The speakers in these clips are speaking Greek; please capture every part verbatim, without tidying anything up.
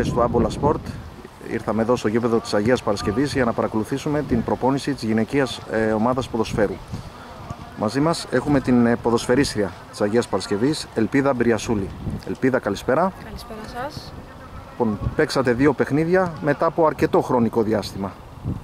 φίλες του Άμπολα Σπορτ. Ήρθαμε εδώ στο γήπεδο της Αγίας Παρασκευής για να παρακολουθήσουμε την προπόνηση της γυναικείας ε, ομάδας ποδοσφαίρου. Μαζί μας έχουμε την ε, ποδοσφαιρίστρια της Αγίας Παρασκευής, Ελπίδα Μπριασούλη. Ελπίδα, καλησπέρα. Καλησπέρα σας. Λοιπόν, παίξατε δύο παιχνίδια μετά από αρκετό χρονικό διάστημα.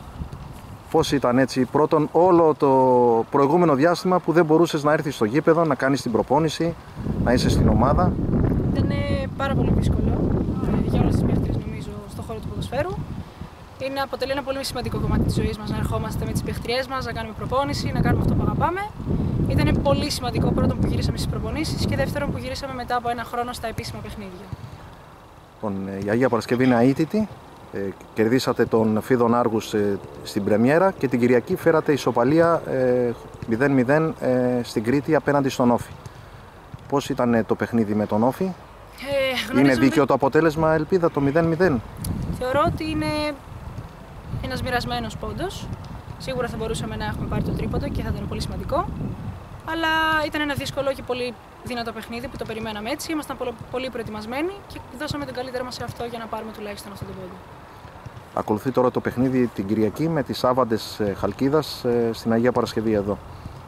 Πώς ήταν έτσι, πρώτον, όλο το προηγούμενο διάστημα που δεν μπορούσες να έρθεις στο γήπεδο, να κάνεις την προπόνηση, να είσαι στην ομάδα? Ήταν πάρα πολύ δύσκολο για όλες τις παίχτριες, νομίζω, στον χώρο του ποδοσφαίρου. Είναι, αποτελεί ένα πολύ σημαντικό κομμάτι της ζωής μας να ερχόμαστε με τις παίχτριές μας, να κάνουμε προπόνηση, να κάνουμε αυτό που αγαπάμε. Ήταν πολύ σημαντικό, πρώτον, που γυρίσαμε στις προπονήσεις και δεύτερον, που γυρίσαμε μετά από ένα χρόνο στα επίσημα παιχνίδια. Λοιπόν, η Αγία Παρασκευή είναι αίτητη. Ε, κερδίσατε τον Φίδων Άργους ε, στην πρεμιέρα και την Κυριακή φέρατε ισοπαλία ε, μηδέν μηδέν ε, στην Κρήτη απέναντι στον Όφη. Πώς ήταν ε, το παιχνίδι με τον Όφη? Ε, είναι δίκαιο το αποτέλεσμα, Ελπίδα, το μηδέν μηδέν? Θεωρώ ότι είναι ένας μοιρασμένος πόντος. Σίγουρα θα μπορούσαμε να έχουμε πάρει το τρίποντο και θα ήταν πολύ σημαντικό. Αλλά ήταν ένα δύσκολο και πολύ δυνατό παιχνίδι που το περιμέναμε έτσι. Ήμασταν πολύ προετοιμασμένοι και δώσαμε τον καλύτερο μας σε αυτό για να πάρουμε τουλάχιστον αυτό το πόντο. Ακολουθεί τώρα το παιχνίδι την Κυριακή με τις Άβαντες Χαλκίδας στην Αγία Παρασκευή εδώ.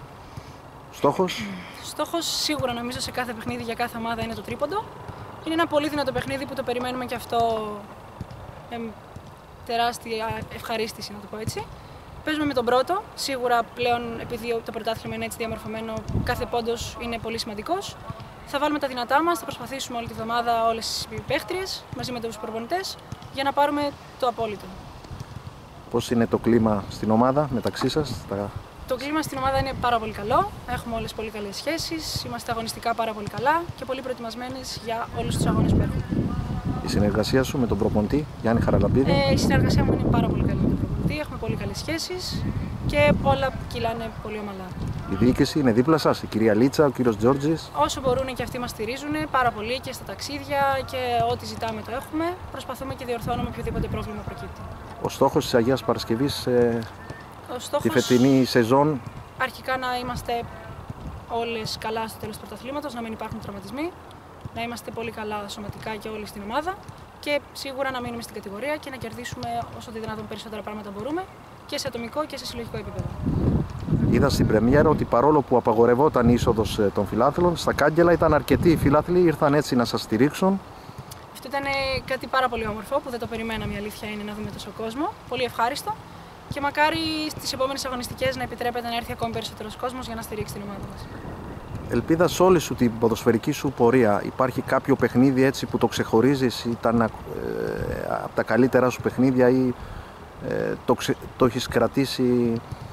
Στόχος? Στόχος σίγουρα, νομίζω, σε κάθε παιχνίδι για κάθε ομάδα είναι το τρίποντο. Είναι ένα πολύ δυνατό παιχνίδι που το περιμένουμε και αυτό με τεράστια ευχαρίστηση, να το πω έτσι. Παίζουμε με τον πρώτο. Σίγουρα πλέον, επειδή το πρωτάθλημα είναι έτσι διαμορφωμένο, κάθε πόντος είναι πολύ σημαντικός. Θα βάλουμε τα δυνατά μας, θα προσπαθήσουμε όλη τη βδομάδα όλες τις παίχτριες μαζί με τους προπονητές για να πάρουμε το απόλυτο. Πώς είναι το κλίμα στην ομάδα μεταξύ σας? Τα... Το κλίμα στην ομάδα είναι πάρα πολύ καλό. Έχουμε όλες πολύ καλές σχέσεις. Είμαστε αγωνιστικά πάρα πολύ καλά και πολύ προετοιμασμένες για όλους τους αγώνες που έχουμε. Η συνεργασία σου με τον προπονητή Γιάννη Χαραλαμπίδη? Ε, η συνεργασία μου είναι πάρα πολύ καλή με τον προπονητή. Έχουμε πολύ καλές σχέσεις και όλα κυλάνε πολύ ομαλά. Η διοίκηση είναι δίπλα σας, η κυρία Λίτσα, ο κύριος Τζόρτζης? Όσο μπορούν και αυτοί μας στηρίζουν πάρα πολύ και στα ταξίδια και ό,τι ζητάμε το έχουμε. Προσπαθούμε και διορθώνουμε οποιοδήποτε πρόβλημα προκύπτει. Ο στόχος της Αγίας Παρασκευής ε, Ο στόχος... τη φετινή σεζόν? Αρχικά να είμαστε όλες καλά στο τέλος του πρωταθλήματος, να μην υπάρχουν τραυματισμοί, να είμαστε πολύ καλά σωματικά και όλοι στην ομάδα και σίγουρα να μείνουμε στην κατηγορία και να κερδίσουμε όσο το δυνατόν περισσότερα πράγματα μπορούμε και σε ατομικό και σε συλλογικό επίπεδο. Είδα στην πρεμιέρα ότι παρόλο που απαγορευόταν η είσοδος των φιλάθλων, στα κάγκελα ήταν αρκετοί οι φιλάθλοι, ήρθαν έτσι να σας στηρίξουν. Αυτό ήταν κάτι πάρα πολύ όμορφο που δεν το περιμέναμε, η αλήθεια είναι, να δούμε τόσο κόσμο. Πολύ ευχάριστο και μακάρι στις επόμενες αγωνιστικές να επιτρέπεται να έρθει ακόμη περισσότερος κόσμος για να στηρίξει την ομάδα μας. Ελπίδα, σε όλη σου την ποδοσφαιρική σου πορεία υπάρχει κάποιο παιχνίδι έτσι που το ξεχωρίζεις, ήταν ε, από τα καλύτερα σου παιχνίδια ή ε, το, ξε, το έχεις κρατήσει?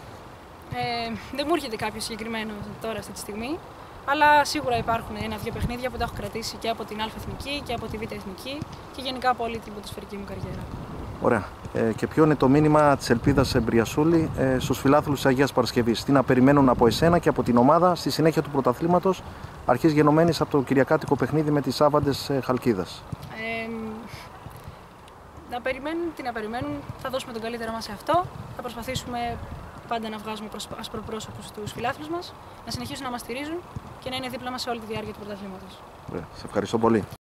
Ε, δεν μου έρχεται κάποιο συγκεκριμένο τώρα αυτή τη στιγμή, αλλά σίγουρα υπάρχουν ένα-δύο παιχνίδια που τα έχω κρατήσει και από την Α Εθνική και από τη Β Εθνική και γενικά από όλη την ποδοσφαιρική μου καριέρα. Ωραία. Ε, και ποιο είναι το μήνυμα της Ελπίδας Μπριασούλη ε, στους φιλάθλους της Αγίας Παρασκευής? Τι να περιμένουν από εσένα και από την ομάδα στη συνέχεια του πρωταθλήματος, αρχής γενομένης από το κυριακάτικο παιχνίδι με τις Άβαντες Χαλκίδας? Ε, να περιμένουν, τι να περιμένουν, θα δώσουμε τον καλύτερο μας σε αυτό, θα προσπαθήσουμε πάντα να βγάζουμε ασπροπρόσωπους στους φιλάθλους μας, να συνεχίσουν να μας στηρίζουν και να είναι δίπλα μας σε όλη τη διάρκεια του πρωταθλήματος. Ωραία. Σε ευχαριστώ πολύ.